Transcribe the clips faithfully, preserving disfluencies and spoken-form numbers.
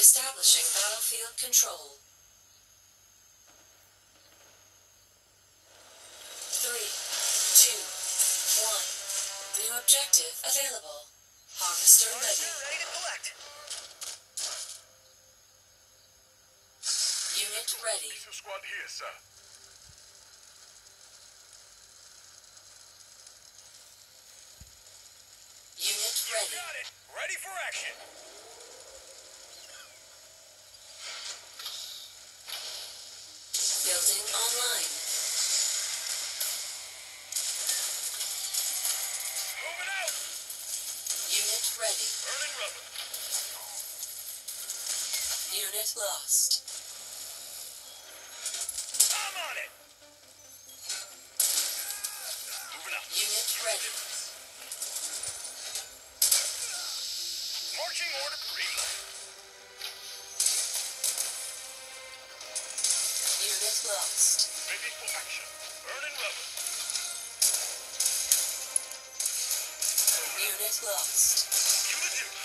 Establishing battlefield control. Three, two, one. New objective available. Harvester ready. Ready to collect. Unit ready. Missile squad here, sir. Unit ready. Got it. Ready for action. Building online. Moving out. Unit ready. Burning rubber. Unit lost. I'm on it. Moving out. Unit ready. Marching order. Green light. Unit lost. Ready for action. Burning rubber. Unit lost. Cue the juice.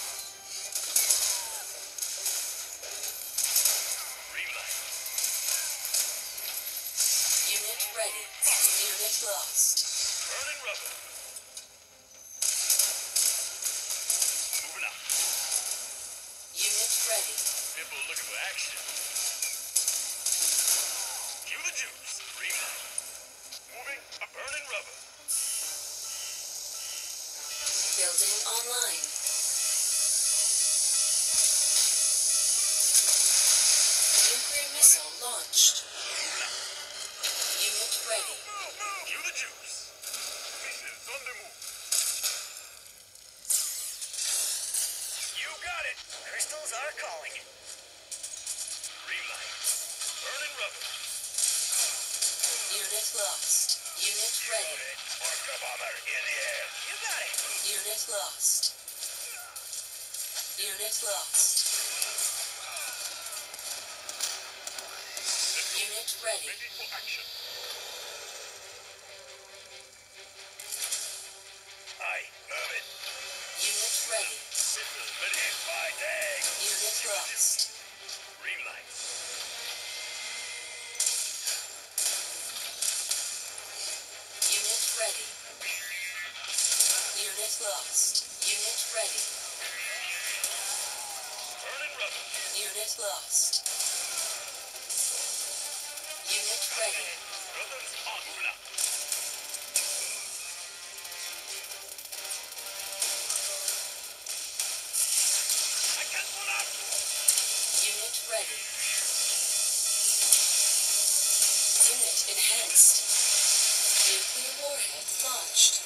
Green light. Unit ready. Unit lost. Burning rubber. Moving out. Unit ready. People looking for action. Cue the juice. Green light. Moving. A burning rubber. Building online. Nuclear missile launched. Unit ready. Move, move. Cue the juice. Missiles on the move. You got it. Crystals are calling. Green light. Burning rubber. Unit lost. Unit ready. Orca bomber in the air. You got it. Unit lost. Unit lost. Unit ready. Ready for action. Aye, move it. Unit ready. Missile ready. Fighting. Unit lost. Green light. Unit ready. Unit lost. Unit ready. Burning rubber. Unit lost. Unit ready. Brothers on. Moving up. I can't pull up. Unit ready. Unit enhanced. Nuclear warhead launched.